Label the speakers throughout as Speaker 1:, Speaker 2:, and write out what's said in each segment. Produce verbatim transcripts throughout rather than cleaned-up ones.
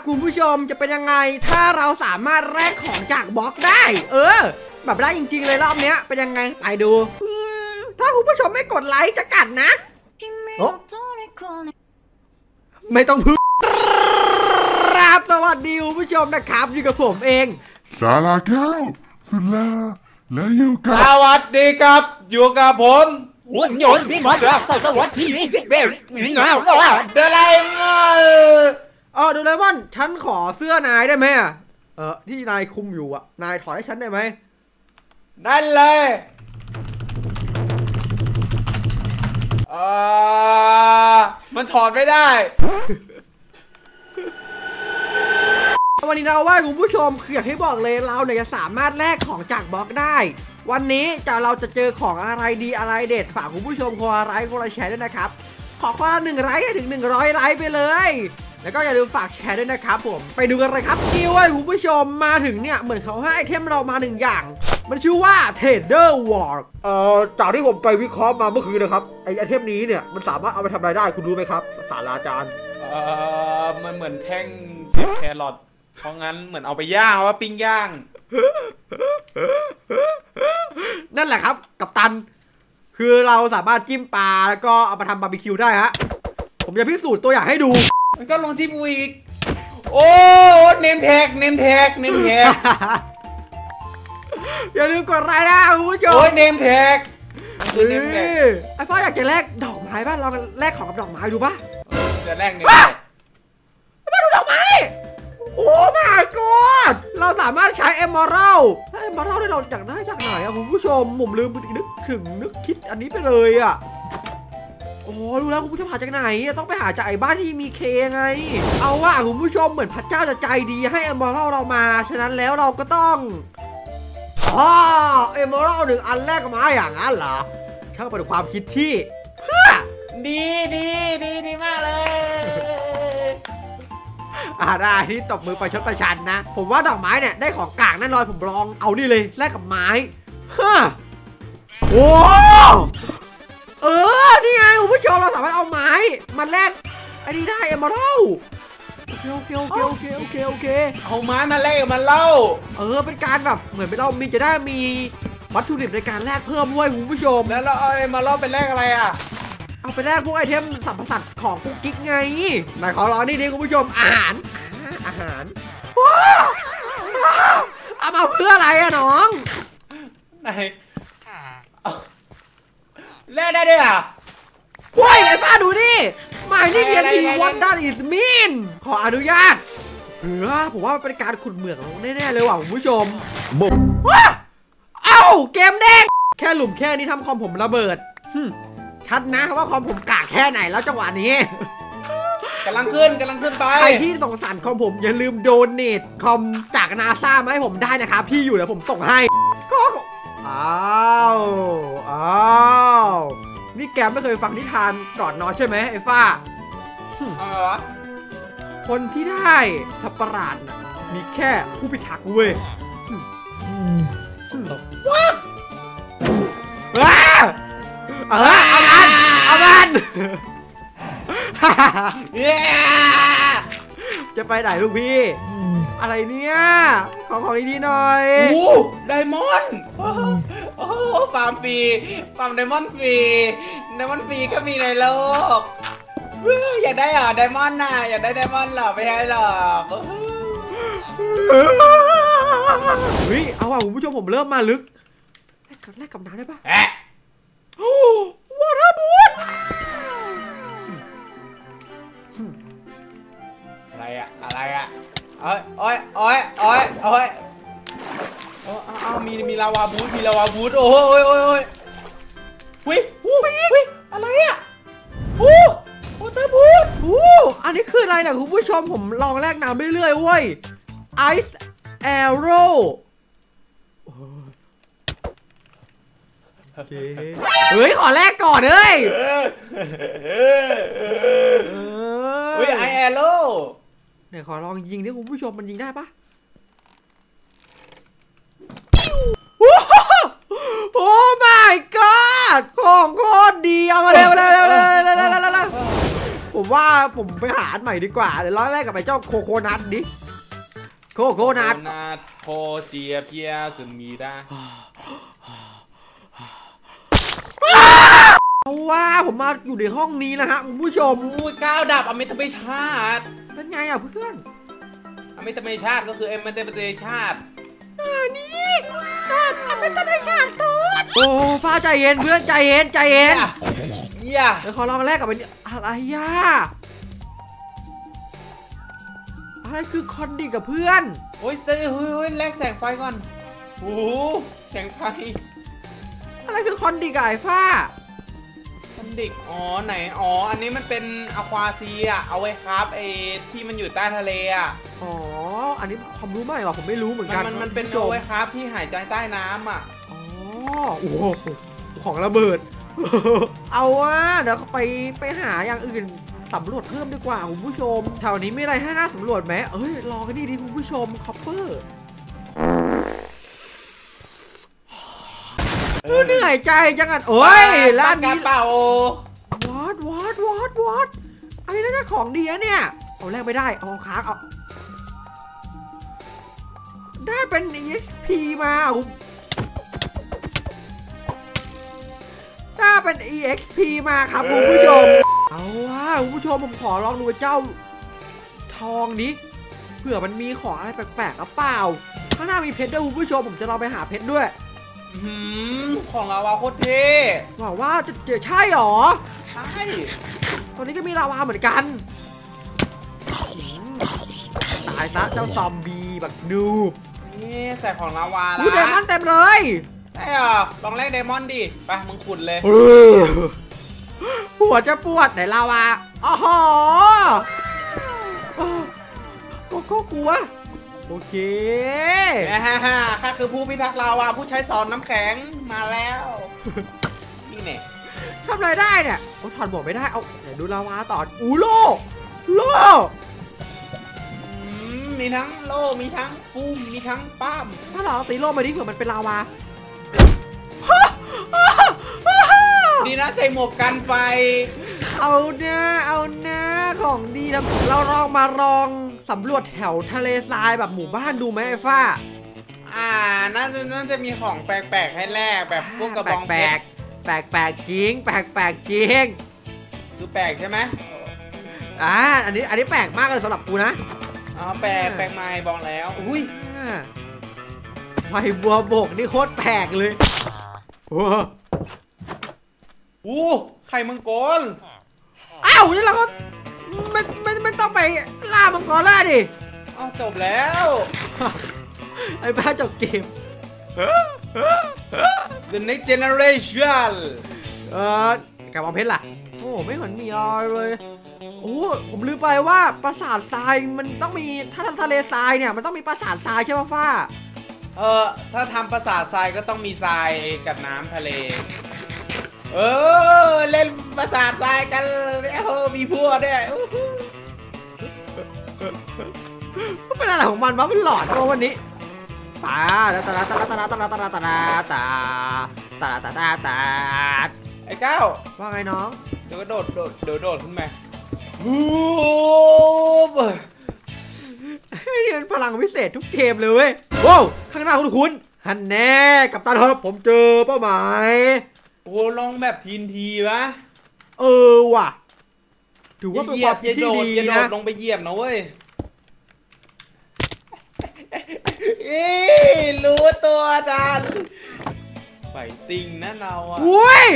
Speaker 1: คุณผู้ชมจะเป็นยังไงถ้าเราสามารถแลกของจากบล็อกได้เออแบบได้จริงๆเลยรอบเนี้ยเป็นยังไงไปดูถ้าคุณผู้ชมไม่กดไลค์จะกัดนะไม่ต้องพึ่งครับสวัสดีคุณผู้ชมนะครับอยู่กับผมเอง
Speaker 2: สาราแก้วสุดละและอยู่กับ
Speaker 3: สวัสดีครับอยู่กับผม
Speaker 4: 我牛逼妈的扫到我体力性别你哪有啊
Speaker 3: เดลมอน
Speaker 1: เออโดเรมอนฉันขอเสื้อนายได้ไหมอ่ะเออที่นายคุมอยู่อ่ะนายถอดให้ฉันได้ไหม
Speaker 3: นั่นเลยเออมันถอดไม่ได้
Speaker 1: วันนี้เราว่าคุณผู้ชมคืออยากให้บอกเลยเราเนี่ยจะสามารถแลกของจากบล็อกได้วันนี้จะเราจะเจอของอะไรดีอะไรเด็ดฝากคุณผู้ชมคนละไลค์คนละแชร์ด้วยนะครับขอคนละหนึ่งไลค์ถึงหนึ่งร้อยไลค์ไปเลยแล้วก็อย่าลืมฝากแชร์ด้วยนะครับผมไปดูกันเลยครับคิวไอ้คุณผู้ชมมาถึงเนี่ยเหมือนเขาให้ไอเทมเรามาหนึ่งอย่างมันชื่อว่า Trader Ward เอ่อจากที่ผมไปวิเคราะห์มาเมื่อคืนนะครับไอไอเทมนี้เนี่ยมันสามารถเอาไปทำอะไรได้คุณรู้ไหมครับศาสตราจารย์
Speaker 3: เอ่อมันเหมือนแท่งเสียบแครอทเพราะงั้นเหมือนเอาไปย่างว่าปิ้งย่าง
Speaker 1: นั่นแหละครับกัปตันคือเราสามารถจิ้มปลาแล้วก็เอามาทำบาร์บีคิวได้ฮะผมจะพิสูจน์ตัวอย่างให้ดู
Speaker 3: มันก็ลองจิ้มอีกโอ้เนมแท็กเนมแท็กเนมแท็ก
Speaker 1: อย่าลืมกดไลค์นะคุณผู้ชม
Speaker 3: โอ้ยเนมแท็ก
Speaker 1: ไอ้ฟ้าอยากจะแลกดอกไม้บ้างลองแลกของกับดอกไม้ดูป่ะ
Speaker 3: จะแลกเนมแท็ก
Speaker 1: มาดูดอกไม้โอ้ my god เราสามารถใช้เอมเมอรัลเอมเมอรัลที่เราอยากได้จากไหนอะคุณผู้ชมผมลืมนึกถึงนึกคิดอันนี้ไปเลยอะโอ้ดูแล้วคุณผู้ชมหาจากไหนต้องไปหาจากไอ้บ้านที่มีเคไงเอาว่าคุณผู้ชมเหมือนพระเจ้าจะใจดีให้เอมเมอรัลเรามาฉะนั้นแล้วเราก็ต้องอ๋อเอมเมอรัลหนึ่งอันแรกมาอย่างนั้นเหรอช่างเป็นความคิดที่เพื่อ
Speaker 3: ดีดีดีดีมากเลย
Speaker 1: อ่าได้ที่ตบมือไปชดประชันนะผมว่าดอกไม้เนี่ยได้ของกลางแน่นอนผมลองเอานี่เลยแลกกับไม้ฮะโอ้เออนี่ไงคุณผู้ชมเราสามารถเอาไม้มาแลกอันนี้ได้เอมเมอรัลโอเคโอเคโอเคโอเคโอเค
Speaker 3: เอาไม้มาแลกมาเล่า
Speaker 1: เออเป็นการแบบเหมือนเรามีจะได้มีวัตถุดิบในการแลกเพิ่มด้วยคุณผู้ชม
Speaker 3: แล้วเราเอาเอมเมอรัลไปแลกอะไรอ่ะ
Speaker 1: เอาไปแลกพวกไอเทมสัมผัสของกุ๊กกิ๊กไงไหนขอรอนี่ดิคุณผู้ชมอาหารอาหารเอามาเพื่ออะไรอะน้อง
Speaker 3: ไหนแลกได้ด้วยอ่ะ
Speaker 1: เฮ้ยไอ้ป้าดูนี่หมายนี่เรียนดี what that is mean ขออนุญาตเฮ้ยผมว่ามันเป็นการขุดเหมืองแน่ๆเลยว่ะคุณผู้ชมบุกเอ้าเกมแดงแค่หลุมแค่นี้ทำคอมผมระเบิดชัดนะว่าคอมผมกากแค่ไหนแล้วจังหวะนี้
Speaker 3: กำลังขึ้นกำลังขึ้นไป
Speaker 1: ใครที่สงสารคอมผมอย่าลืมโดเนทคอมจากนาซามาให้ผมได้นะครับพี่อยู่เดี๋ยวผมส่งให้ก็อ้าวอ้าวนี่แกไม่เคยฟังนิทานก่อนนอนใช่ไหมไอ้ฟ้าคนที่ได้สัตว์ประหลาดน่ะมีแค่ผู้พิทักษ์เว้ยว้าว้าเออเอามันเอามันจะไปไหนลูกพี่อะไรเนี่ยขอของดีๆหน่อย
Speaker 3: โอ้ไดมอนด์โอ้ฟาร์มฟรีฟาร์มไดมอนด์ฟรีไดมอนด์ฟรีก็มีในโลกอยากได้เหรอไดมอนด์น่ะอยากได้ไดมอนด์เหรอไม่ใช่หรอก
Speaker 1: เฮ้ยเอาว่ะคุณผู้ชมผมเริ่มมาลึกแลกกับแลกกับน้ำได้ปะโอ้วอเตอร์บูท
Speaker 3: อะไรอะอะไรอะโอ้ยโอ้ยโอ้ยโอ้ยโอ้ยโอ้อ้าวมีมีลาวาบูทมีลาวาบูทโอ้ยโอ้ยโอ้ยโอ้ยวิวู้วิอะไรอะโอ้วอเตอร์บูท
Speaker 1: โอ้อันนี้คืออะไรเนี่ยคุณผู้ชมผมลองแลกน้ำเรื่อยๆเว้ยไอซ์แอโร่เฮ้ยขอแลกก่อนเฮ้ย
Speaker 3: เฮ้ยไอแอโร่
Speaker 1: เนี่ยขอลองยิงดิคุณผู้ชมมันยิงได้ปะโอ้ my god ของโคตรดีเอามาเร็วเร็วเร็วเร็วเร็วเร็วผมผมว่าผมไปหาอันใหม่ดีกว่าเดี๋ยวร้อยแรกกับไอ้เจ้าโคโคนัทดิโคโคนัท
Speaker 3: นาโคเจียเพียซึมีได้
Speaker 1: เอาว่าผมมาอยู่ในห้องนี้นะฮะคุณผู้ชม
Speaker 3: อู้ก้าวดับอเมตเมชาติ
Speaker 1: เป็นไงอ่ะเพื่อน
Speaker 3: อเมตเมชาติก็คือเอเมตเมชาติ
Speaker 1: นี่อเมตเมชาติสุดโอ้ฟ้าใจเย็นเพื่อนใจเย็นใจเย็น
Speaker 3: เยี่ย
Speaker 1: เดี๋ยวขอลองแรกกับไอ้นี่อะไรย่าอะไรคือคอนดิกับเพื่อน
Speaker 3: โอ้ยเฮ้ยเฮ้ยแลกแสงไฟก่อนโอ้โหแสงไฟ
Speaker 1: อะไรคือคอนดิกับไอ้ฟ้า
Speaker 3: มันดิกอ๋อไหนอ๋ออันนี้มันเป็นอะควาซีอะเอาไว้ครับไอ้ที่มันอยู่ใต้ทะเลอะ
Speaker 1: อ๋ออันนี้ความรู้ใหม่ว่ะผมไม่รู้เหมือน
Speaker 3: มัน
Speaker 1: กัน
Speaker 3: มันมันเป็น
Speaker 1: โจ
Speaker 3: เอาไว้ครับที่หายใจใต้น้ำอะ
Speaker 1: อ๋อโอ้โหของระเบิด เอาว่าเดี๋ยวไปไปหาอย่างอื่นสำรวจเพิ่มดีกว่าคุณผู้ชมแถวนี้มีอะไรให้น่าสำรวจไหมเอ้ยรอกันดีดีคุณผู้ชมคอปเปอร์เหนื่อยใจจังอ่ะเอ้ยร้าน
Speaker 3: กา
Speaker 1: นี้
Speaker 3: เป่าว
Speaker 1: อดวอดวอดวอดอันนี้น่าจะของดีนะเนี่ยเอาแรกไม่ได้เอาค้างเอาได้เป็น อี เอ็กซ์ พี มาได้เป็น อี เอ็กซ์ พี มาครับคุณผู้ชมเอาว่าคุณผู้ชมผมขอลองดูเจ้าทองนี้เผื่อมันมีของอะไรแปลกๆหรือเปล่าข้างหน้ามีเพชรด้วยคุณผู้ชมผมจะลองไปหาเพชรด้วย
Speaker 3: หืมของลาวาโคตรเท่
Speaker 1: หวังว่าจะเจอใช่หรอ
Speaker 3: ใช่
Speaker 1: ตอนนี้ก็มีลาวาเหมือนกันตายซะเจ้าซอมบี้แบบนูบ
Speaker 3: นี่ใส่ของลาวาละ
Speaker 1: อุ้ยไดมอนด์เต็มเลย
Speaker 3: ได้เหรอลองแลกไดมอนด์ดิไปมึงขุดเลย
Speaker 1: ปวดจะปวดไหนลาวาอ๋อหก็ก็กลัวโอเค
Speaker 3: ฮ่าฮ่าข้าคือผู้พิทักษ์ลาวาผู้ใช้สอนน้ำแข็งมาแล้วนี่เนี่ย
Speaker 1: ทำอะไรได้เนี่ยโอ้ถอดหมวกไม่ได้เอาไหนดูลาวาต่ออู้โลโล
Speaker 3: อืมมีทั้งโล่มีทั้งปุ้มมีทั้งป้าม
Speaker 1: ถ้าเราตีโลมาดิเผื่อมันเป็นลาวา
Speaker 3: ดีนะใส่หมวกกันไฟ
Speaker 1: เอาหน้าเอาหน้าของดีนะเราลองมาลองสำรวจแถวทะเลทรายแบบหมู่บ้านดูไหมไอ้ฟ้า
Speaker 3: อ่าน่าจะน่าจะมีของแปลกๆให้แลกแบบพวกกระบอง
Speaker 1: แป
Speaker 3: เพ
Speaker 1: ล
Speaker 3: ช
Speaker 1: ก
Speaker 3: ร
Speaker 1: แปลกแปลกจริงแปลกแปลกจริง
Speaker 3: คือแปลกใช่ไหม
Speaker 1: อ่าอันนี้อันนี้แปลกมากเลยสำหรับกูนะ
Speaker 3: อ๋อแปลกแปลกใหม่บอกแล้วอุ้ย
Speaker 1: อ่าใบบัวบกนี่โคตรแปลกเลยโอ้
Speaker 3: อู้ไข่มังกร
Speaker 1: อ้าวนี่เราก็ไม่ไม่ไม่ต้องไปล่ามังกรล่าดิ
Speaker 3: อ้าวจบแล้ว
Speaker 1: ไอ้บ้าจบเกม
Speaker 3: The next generation
Speaker 1: เออกระบองเพชรล่ะโอ้ไม่เห็นมีอะไรเลยโอ้ผมลืมไปว่าปราสาททรายมันต้องมีถ้าทำทะเลทรายเนี่ยมันต้องมีปราสาททรายใช่ป่ะฟ้า
Speaker 3: เออถ้าทำปราสาททรายก็ต้องมีทรายกับน้ำทะเล เออเล่นปราสาททรายกันเออมีพวกด้วย
Speaker 1: มันเป็นอะไรของมันวะมันหลอนวะวันนี้ตาตาตาตาตาตาตาตาตาตาตาตาตาตาตา
Speaker 3: ไอ้ก้าว
Speaker 1: ว่าไงน้อง
Speaker 3: เดี๋ยวก็โดดโดดเดี๋ยวโดดขึ้นมาฮูบ
Speaker 1: เรียนพลังพิเศษทุกเกมเลยเว้ยว้าวข้างหน้าคุณคุณฮันแน่กับตันครับผมเจอเป้าหมาย
Speaker 3: โอ้ลองแบบทีนทีวะ
Speaker 1: เออว่ะถือว่าเป็น
Speaker 3: เหยี
Speaker 1: ค
Speaker 3: ย
Speaker 1: วา
Speaker 3: บ
Speaker 1: ม
Speaker 3: อย่า
Speaker 1: ที่
Speaker 3: โดด
Speaker 1: ดี
Speaker 3: อย่าโด
Speaker 1: นะ
Speaker 3: ดลงไปเหยียบนะเว้ยอีรู้ตัวจันไปติงนะเราอะ
Speaker 1: โว้ย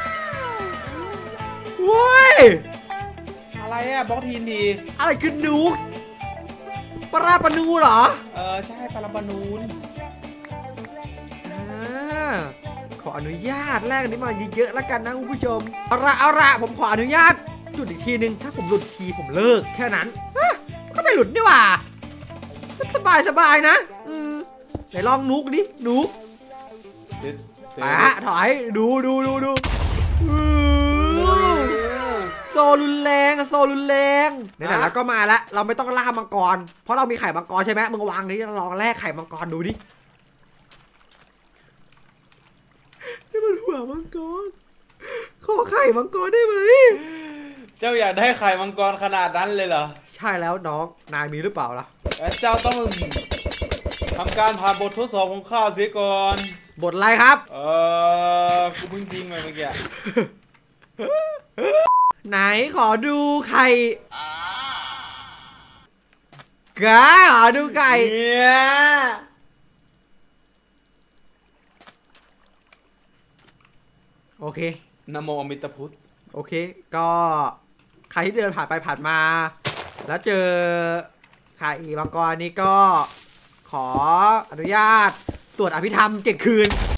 Speaker 1: โว้ย
Speaker 3: อะไรอะบล็อกทีนที
Speaker 1: อะไรคือนูกปราปนูเหรอ
Speaker 3: เออใช่ปาราบานูน
Speaker 1: อ่าขออนุญาตแรกนี้มาเยอะๆแล้วกันนะคุณผู้ชมเอาละเอาละผมขออนุญาตหยุดอีกทีนึงถ้าผมหลุดทีผมเลิกแค่นั้นอ่ะก็ไม่หลุดนี่หว่าสบายสบายนะอืมไหนลองนุกดินุกปะถอยดูดูดูดูอือโซรุนแรงอะโซรุนแรงไหนๆแล้วก็มาแล้วเราไม่ต้องล่ามังกรเพราะเรามีไข่มังกรใช่ไหมมึงวางนี้ลองแลกไข่มังกรดูดินี่มันหัวมังกรขอไข่มังกรได้ไหม
Speaker 3: เจ้าอยากได้ไข่มังกรขนาดนั้นเลยเหรอ
Speaker 1: ใช่แล้วน้องนายมีหรือเปล่าล่ะ
Speaker 3: แต่เจ้าต้องทำการผ่านบททดสอบของข้าเสียก่อน
Speaker 1: บทอะไรครับ
Speaker 3: เออกูเพิ่งทิ้งไปเมื่อกี้
Speaker 1: ไหนขอดูไข่กาขอดูไก่
Speaker 3: เนี่ย
Speaker 1: โอเค
Speaker 3: นะโมอมิตพุทธ
Speaker 1: โอเค ก็ใครที่เดินผ่านไปผ่านมา แล้วเจอไข่มังกรนี้ก็ขออนุญาตสวดอภิธรรมเจ็ดคืน